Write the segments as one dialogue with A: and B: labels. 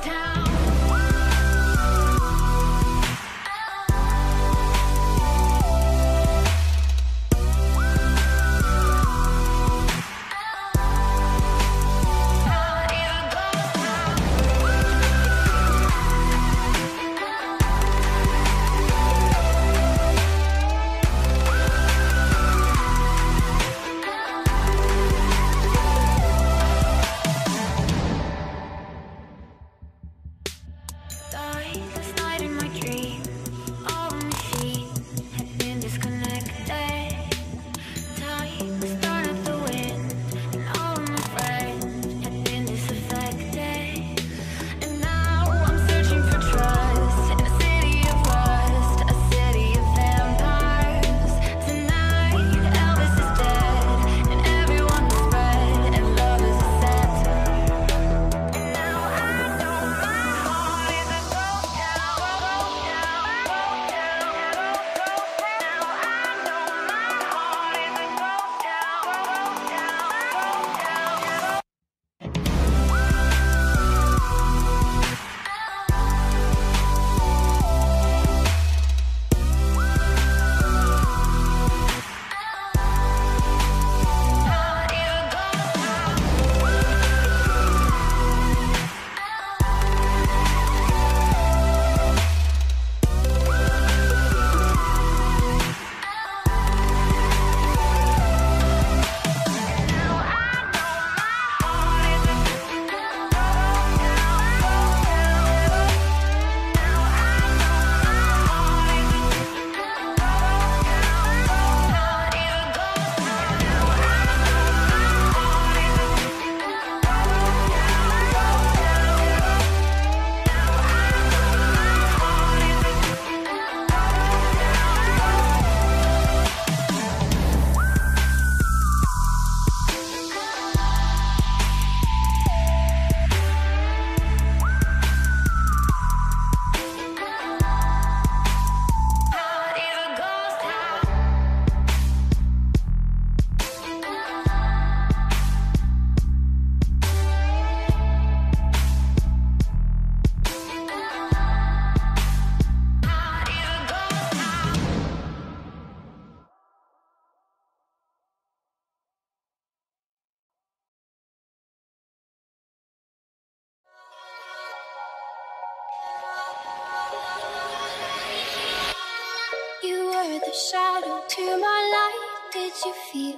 A: the shadow to my light. Did you feel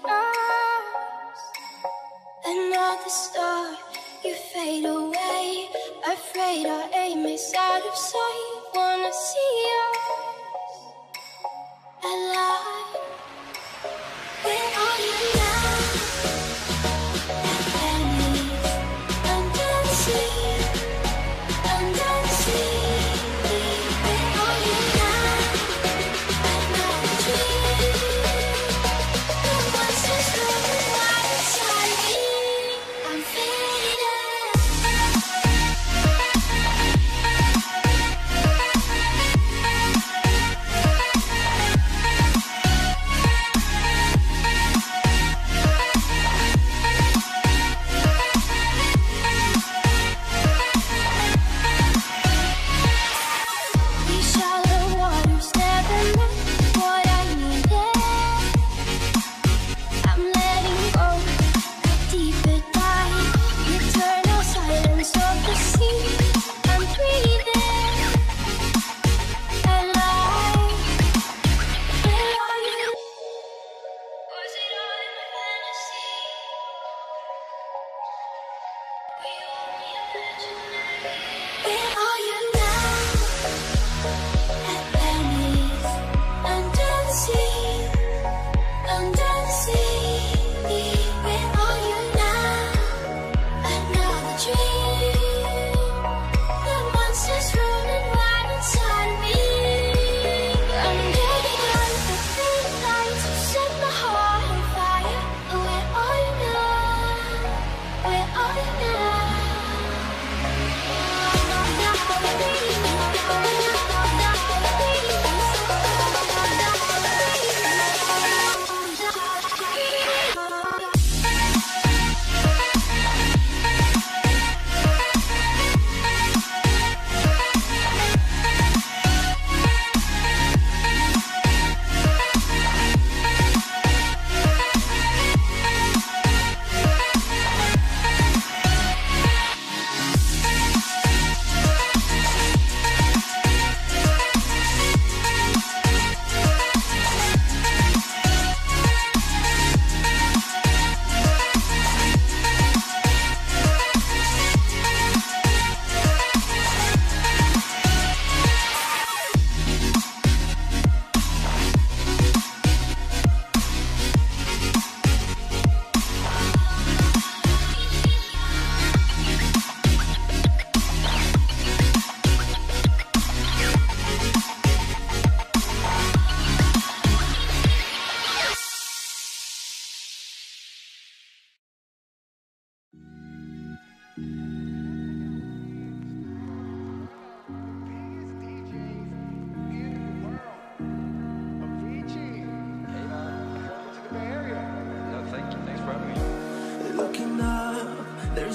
A: us? Another star, you fade away. Afraid our aim is out of sight. Wanna see us alive. Where are you now? At Venice, under the sea, under the sea. Where are you now? Another dream. The voices roaring wild inside me. I'm fading.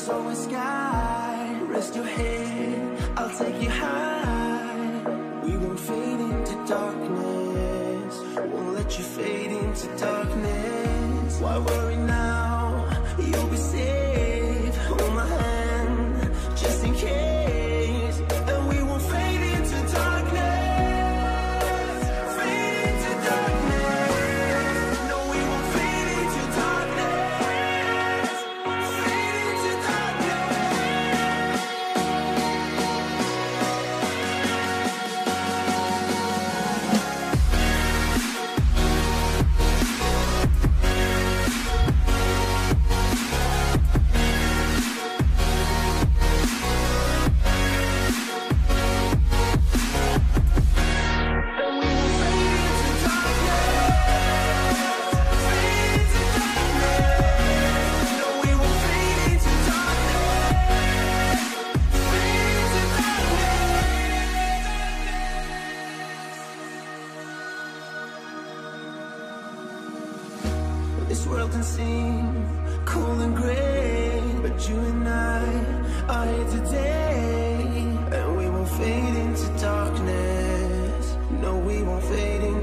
B: There's always sky. Rest your head, I'll take you high. We won't fade into darkness. Won't let you fade into darkness. Why worry now? You'll be safe. Hold my hand, just in case. And we won't fade into darkness. Fade into darkness. No, we won't fade into darkness. Fade into this world can seem cool and gray, but you and I are here today, and we won't fade into darkness. No, we won't fade into